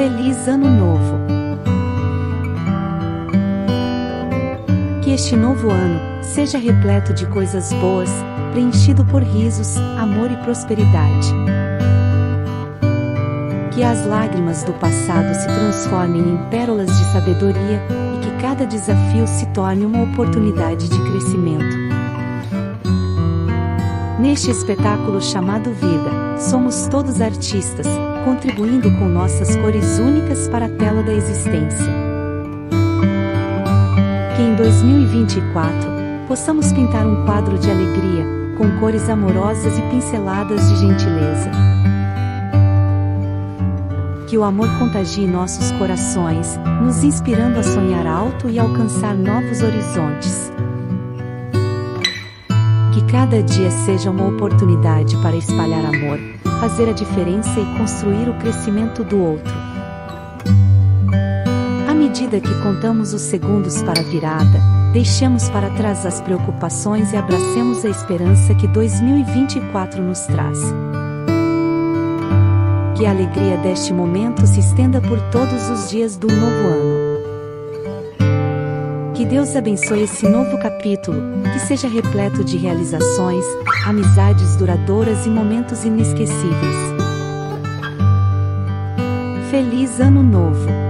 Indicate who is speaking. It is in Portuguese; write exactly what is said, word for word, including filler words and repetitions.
Speaker 1: Feliz Ano Novo! Que este novo ano seja repleto de coisas boas, preenchido por risos, amor e prosperidade. Que as lágrimas do passado se transformem em pérolas de sabedoria e que cada desafio se torne uma oportunidade de crescimento. Neste espetáculo chamado Vida, somos todos artistas, contribuindo com nossas cores únicas para a tela da existência. Que em dois mil e vinte e quatro, possamos pintar um quadro de alegria, com cores amorosas e pinceladas de gentileza. Que o amor contagie nossos corações, nos inspirando a sonhar alto e alcançar novos horizontes. Que cada dia seja uma oportunidade para espalhar amor, fazer a diferença e construir o crescimento do outro. À medida que contamos os segundos para a virada, deixemos para trás as preocupações e abracemos a esperança que dois mil e vinte e quatro nos traz. Que a alegria deste momento se estenda por todos os dias do novo ano. Que Deus abençoe esse novo capítulo, que seja repleto de realizações, amizades duradouras e momentos inesquecíveis. Feliz Ano Novo!